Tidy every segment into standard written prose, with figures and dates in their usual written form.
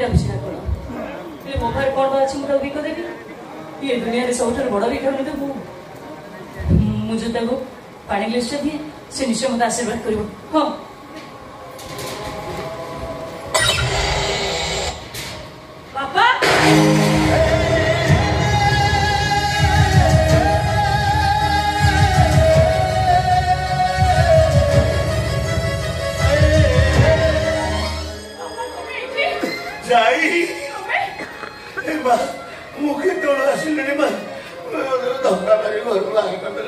भाभी कौन ये मो पाखे कौन अच्छी मुझे बिक देवी ये दुनिया सब बड़ भिखारी तो मुझे पानी ग्लास दिए से निश्चय मत आशीर्वाद कर हाँ बापा मुखे तोड़ आसिले धक्का मारी घर बाहर कर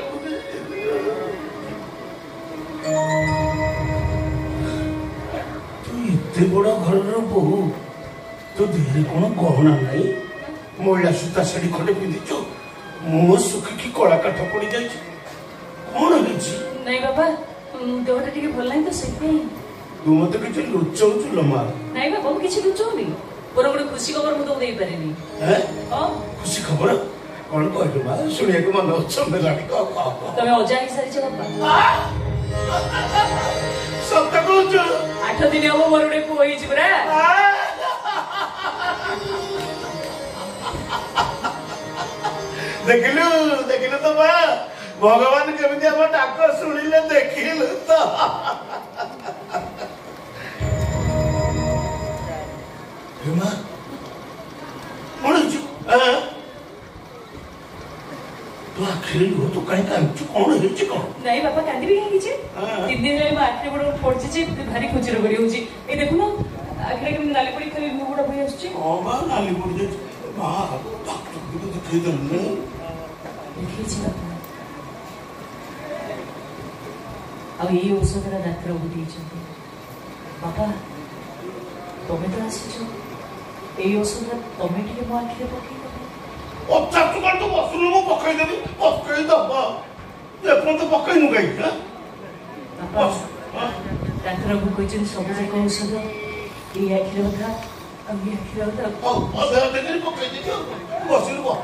तू इतने बड़ा घर बहु तो देहरे कौन गहना नाई महिला सूता शाढ़ी खंडे पिंधिचु मुह सुखिकी कला काठ पड़ जाए कौन नहीं बाबा देहटा टिके भल नहीं तो से तू मत किसी लुचाऊचु लमा नहीं बाबा मु किसी लुचाऊनी पर गोटे खुशी खबर मुझे दे पारेनी खुशी खबर कौन कहलु मा सुनिया को मन छंद लागी तमे अजा ही सारी बाबा सत्य कहू 8 दिन हम मोर गोटे पुओ होई छी बरा देखिलु तो बा भगवान केमिति हम डाक सुनिले देखिलु तो हेमा कौन तो आखिर लुह तो कहीं कांचु कौन है कौन नहीं बापा कांदी भी कहीं 3 दिन रे आखिर बड़ पड़छि जे भारी खुची रो करी होछि ए देखु ना आखिर के नाली पड़ी खाली मुंह बड़ भई आछछि ओ बा नाली पड़ी जे मां डॉक्टर को तो दिखाई दे देखि छी बापा अब ये औषध रा डाक्टर को दी छथि बापा तमे तो आछि छो ए औषध तमे टिके मो आखिर पकई अच्छा तू कर तो बसुनु मो पकई देबी पकई दबा ये फोन तो पकई नु गई हां पापा डाक्टर को कहछन सब जे औषध ए आखिर बता अब ये आखिर बता ओ अदर देने पकई देबी बसुनु बा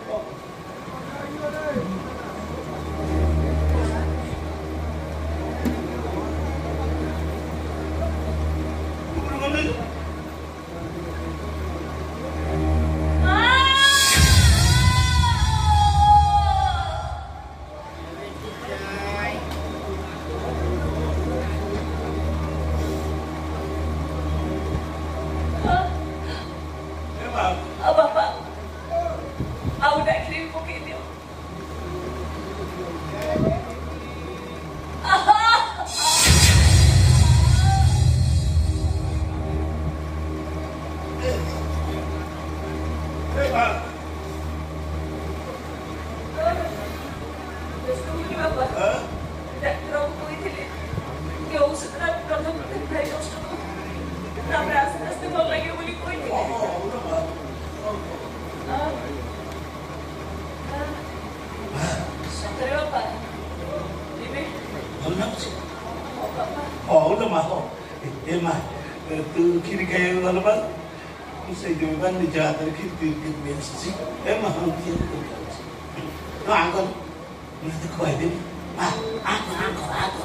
तू खीर खाए वाला बात उसे जो बात निजा आदर खीर पी के बेचती है महान की तो आंगन ये तो कोई भी आंगन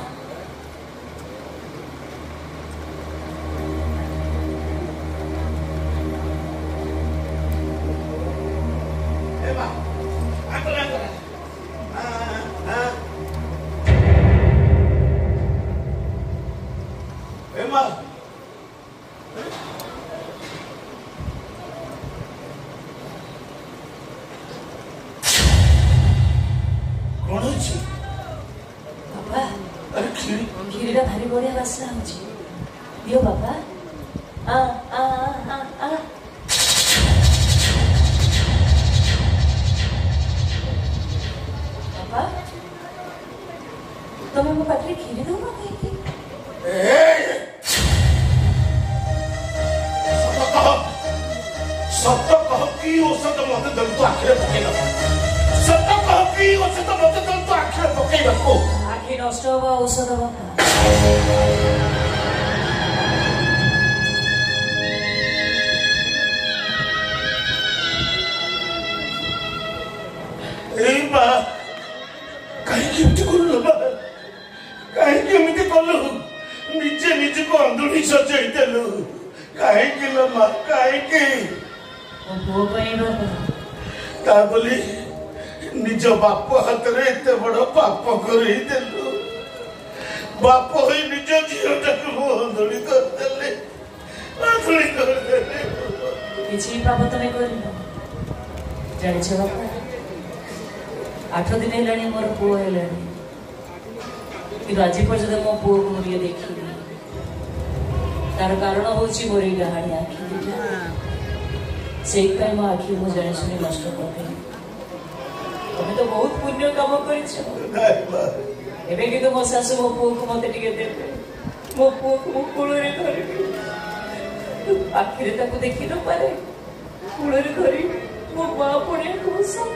दियो बाबा बाबा तुम्हें मो पाटे खीरी दो ना कहीं सत्य कह कि औषध मत दल तो आखिर पकई दबा सत्य कह कि औषध मत दल तो आखिर पकई दबो आखिर नष्ट होगा औषध बाबा कहीं माँ कहीं ता बोली निज बाप हाथ में एत बड़ पाप कर बाप हो निज झीटा बंधुड़ी करदे किसी पाप तुम कर जान बापा 8 दिन है मोर पु है कि आज पर्यटन मो पु को मुझे देखी तार कारण हूँ मोर डहाणी आखि से मो आखि मुझे जाने शुणी नष्ट कर तुम्हें तो बहुत पुण्य कम कर मो शाशु मो पु को मत दे मो पु को मो कूल आखिरे देखी न पारे कूल धरी मो माँ पुण्य को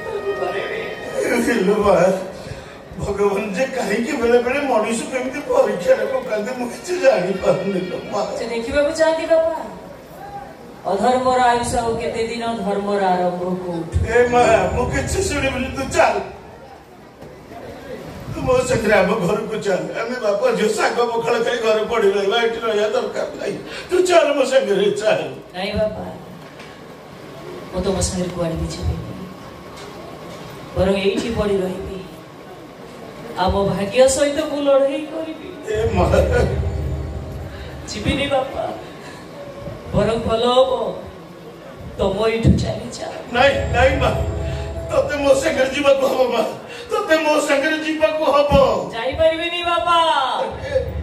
भगवान जे कहीं बेले बेले मनुष्य केमती परीक्षा पकाते मुझे जानी पारनी देखा चाहती बापा अधर्मर आयुष आउ केते दिन धर्मर आरंभ कोठ ए मां मु किछ सुनी बोली तू चल तू मो संगे हम घर को चल हमें बापा जो साग पखाल खाई घर पड़ी रही एठी रहया दरकार नहीं तू चल मो संगे चल नहीं बापा वो तो मो संगे कुआड़ी भी छे पर एठी पड़ी रही आम भाग्य सहित मु लड़ाई करी ए मां जीविनी बापा बर भल हम तुम ये चली जा नहीं नहीं मां तोते मो संगे जीवा को हम मां तोते मो संगे जीवा को हम जाई परबेनी बापा